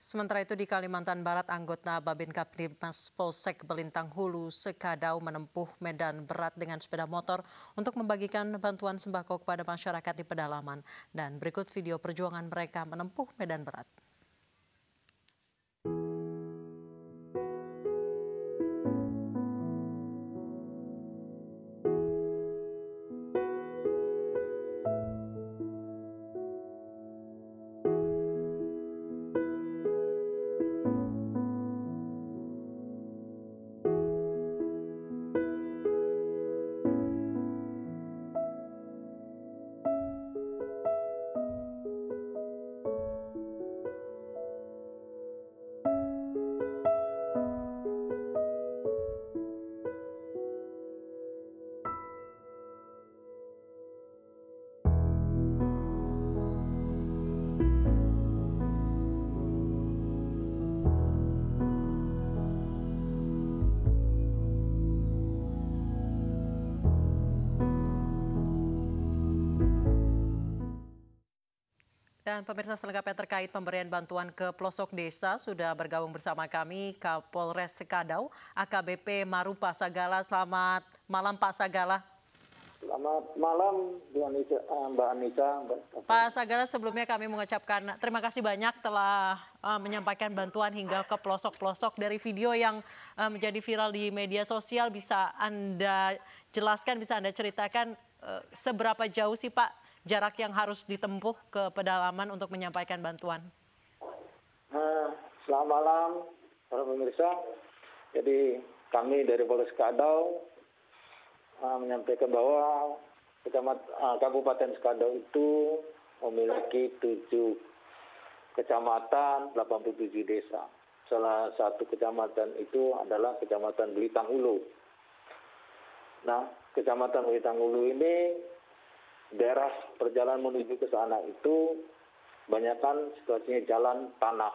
Sementara itu di Kalimantan Barat, anggota Babin-Kaptibmas Polsek Belintang Hulu Sekadau menempuh medan berat dengan sepeda motor untuk membagikan bantuan sembako kepada masyarakat di pedalaman. Dan berikut video perjuangan mereka menempuh medan berat. Dan pemirsa, selengkapnya terkait pemberian bantuan ke pelosok desa sudah bergabung bersama kami Kapolres Sekadau, AKBP Marupa Sagala. Selamat malam Pak Sagala. Selamat malam Mbak Anissa. Pak Sagala, sebelumnya kami mengucapkan terima kasih banyak telah menyampaikan bantuan hingga ke pelosok-pelosok. Dari video yang menjadi viral di media sosial, bisa Anda jelaskan, bisa Anda ceritakan seberapa jauh sih Pak jarak yang harus ditempuh ke pedalaman untuk menyampaikan bantuan? Selamat malam para pemirsa. Jadi kami dari Polres Sekadau menyampaikan bahwa Kabupaten Sekadau itu memiliki 7 kecamatan, 87 desa. Salah satu kecamatan itu adalah Kecamatan Belintang Hulu. Nah, Kecamatan Belintang Hulu ini daerah perjalanan menuju ke sana itu banyakkan situasinya jalan tanah.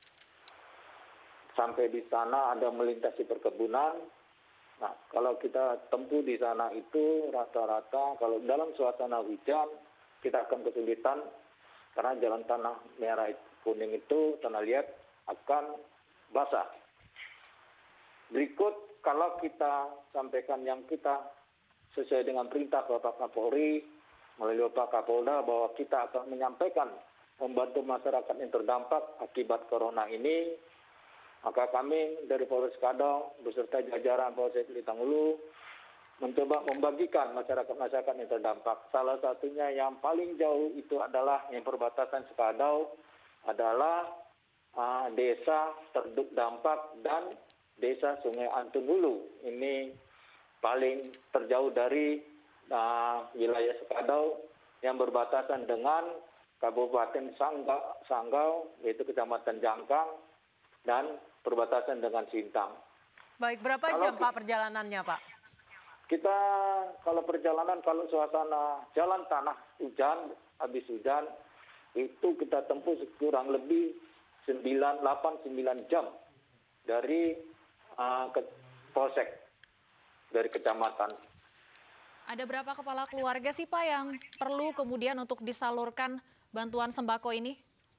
Sampai di sana ada melintasi perkebunan. Nah, kalau kita tempuh di sana itu rata-rata kalau dalam suasana hujan kita akan kesulitan karena jalan tanah merah kuning itu tanah liat akan basah. Berikut kalau kita sampaikan yang kita sesuai dengan perintah Bapak Kapolri melalui Bapak Kapolda bahwa kita akan menyampaikan membantu masyarakat yang terdampak akibat corona ini, maka kami dari Polres Sekadau beserta jajaran Polsek Belintang Hulu mencoba membagikan masyarakat yang terdampak. Salah satunya yang paling jauh itu adalah yang perbatasan Sekadau adalah desa terdampak dan desa Sungai Antun Hulu. Ini paling terjauh dari wilayah Sekadau yang berbatasan dengan Kabupaten Sanggau, yaitu Kecamatan Jangkang, dan berbatasan dengan Sintang. Baik, berapa jam Pak perjalanannya Pak? Kita kalau perjalanan, kalau suasana jalan tanah hujan, habis hujan, itu kita tempuh kurang lebih 8-9 jam dari Polsek, dari kecamatan. Ada berapa kepala keluarga sih Pak yang perlu kemudian untuk disalurkan bantuan sembako ini?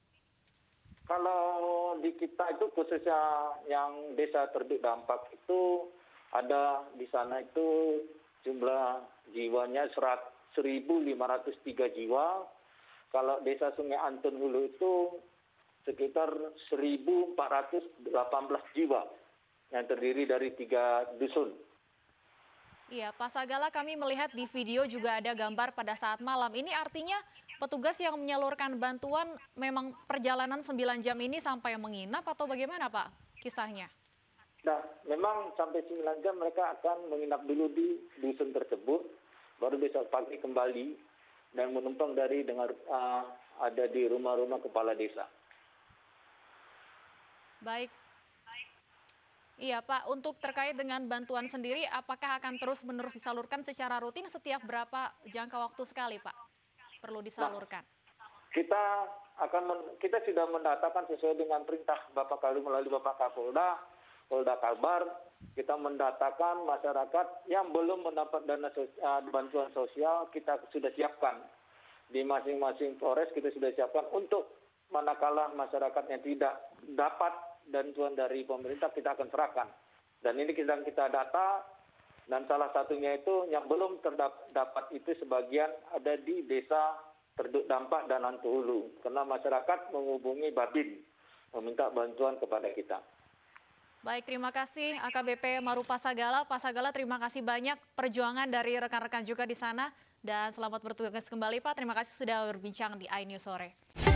Kalau di kita itu khususnya yang desa terdampak itu ada di sana itu jumlah jiwanya 1.503 jiwa. Kalau desa Sungai Antun Hulu itu sekitar 1.418 jiwa yang terdiri dari 3 dusun. Iya, Pak Sagala, kami melihat di video juga ada gambar pada saat malam. Ini artinya petugas yang menyalurkan bantuan memang perjalanan 9 jam ini sampai menginap atau bagaimana Pak kisahnya? Nah, memang sampai 9 jam mereka akan menginap dulu di dusun tersebut, baru besok pagi kembali dan menumpang dari ada di rumah-rumah kepala desa. Baik. Iya Pak, untuk terkait dengan bantuan sendiri, apakah akan terus-menerus disalurkan secara rutin setiap berapa jangka waktu sekali Pak? Perlu disalurkan. Kita sudah mendatakan sesuai dengan perintah Bapak Kali melalui Bapak Kapolda, Polda Kalbar, kita mendatakan masyarakat yang belum mendapat dana bantuan sosial kita sudah siapkan. Di masing-masing Polres kita sudah siapkan untuk manakala masyarakat yang tidak dapat bantuan dari pemerintah, kita akan serahkan. Dan ini sedang kita data, dan salah satunya itu yang belum terdapat itu sebagian ada di desa terdampak dan Hulu, karena masyarakat menghubungi Babin meminta bantuan kepada kita. Baik, terima kasih AKBP Maru Pasagala. Pasagala, terima kasih banyak perjuangan dari rekan-rekan juga di sana dan selamat bertugas kembali Pak. Terima kasih sudah berbincang di iNews sore.